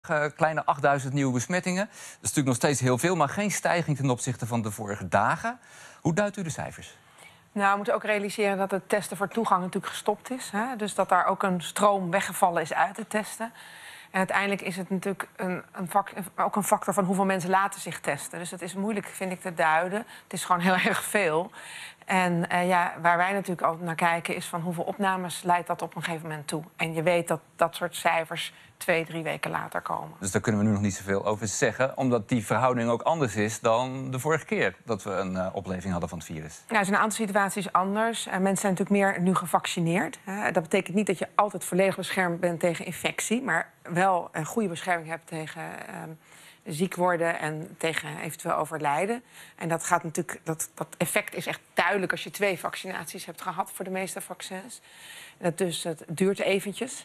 Kleine 8000 nieuwe besmettingen. Dat is natuurlijk nog steeds heel veel, maar geen stijging ten opzichte van de vorige dagen. Hoe duidt u de cijfers? Nou, we moeten ook realiseren dat het testen voor toegang natuurlijk gestopt is. Hè? Dus dat daar ook een stroom weggevallen is uit het testen. En uiteindelijk is het natuurlijk ook een factor van hoeveel mensen laten zich testen. Dus het is moeilijk, vind ik, te duiden. Het is gewoon heel erg veel. En waar wij natuurlijk altijd naar kijken is van hoeveel opnames leidt dat op een gegeven moment toe. En je weet dat dat soort cijfers 2, 3 weken later komen. Dus daar kunnen we nu nog niet zoveel over zeggen, omdat die verhouding ook anders is dan de vorige keer dat we een opleving hadden van het virus. Ja, er zijn een aantal situaties anders. Mensen zijn natuurlijk meer nu gevaccineerd. Dat betekent niet dat je altijd volledig beschermd bent tegen infectie, maar wel een goede bescherming hebt tegen ziek worden en tegen eventueel overlijden. En dat gaat natuurlijk, dat effect is echt duidelijk als je 2 vaccinaties hebt gehad voor de meeste vaccins. Dus het duurt eventjes.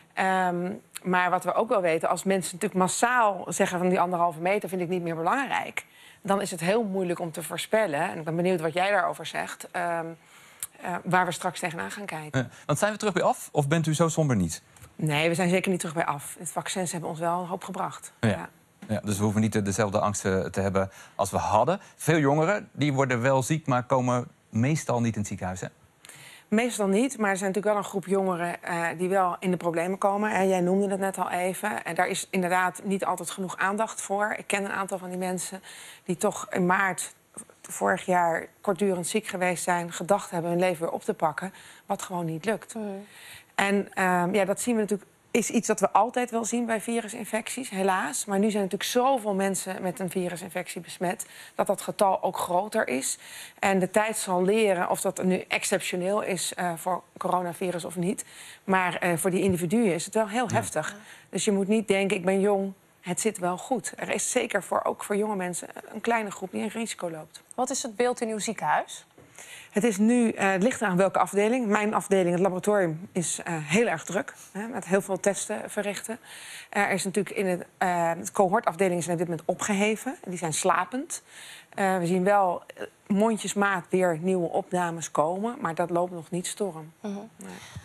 Maar wat we ook wel weten, als mensen natuurlijk massaal zeggen van die 1,5 meter vind ik niet meer belangrijk, dan is het heel moeilijk om te voorspellen. En ik ben benieuwd wat jij daarover zegt. Waar we straks tegenaan gaan kijken. Want zijn we terug bij af of bent u zo somber niet? Nee, we zijn zeker niet terug bij af. De vaccins hebben ons wel een hoop gebracht. Ja. Ja, dus we hoeven niet dezelfde angsten te hebben als we hadden. Veel jongeren die worden wel ziek, maar komen meestal niet in het ziekenhuis, hè? Meestal niet, maar er zijn natuurlijk wel een groep jongeren die wel in de problemen komen. En jij noemde het net al even. En daar is inderdaad niet altijd genoeg aandacht voor. Ik ken een aantal van die mensen die toch in maart vorig jaar kortdurend ziek geweest zijn, gedacht hebben hun leven weer op te pakken, wat gewoon niet lukt. En dat zien we natuurlijk. Is iets dat we altijd wel zien bij virusinfecties, helaas. Maar nu zijn natuurlijk zoveel mensen met een virusinfectie besmet, dat dat getal ook groter is. En de tijd zal leren of dat nu exceptioneel is voor coronavirus of niet. Maar voor die individuen is het wel heel heftig. Dus je moet niet denken, ik ben jong, het zit wel goed. Er is zeker ook voor jonge mensen een kleine groep die een risico loopt. Wat is het beeld in uw ziekenhuis? Het is nu, het ligt aan welke afdeling. Mijn afdeling, het laboratorium, is heel erg druk. Met heel veel testen verrichten. Er is natuurlijk in het cohortafdelingen zijn op dit moment opgeheven. Die zijn slapend. We zien wel mondjesmaat weer nieuwe opnames komen. Maar dat loopt nog niet storm. Nee.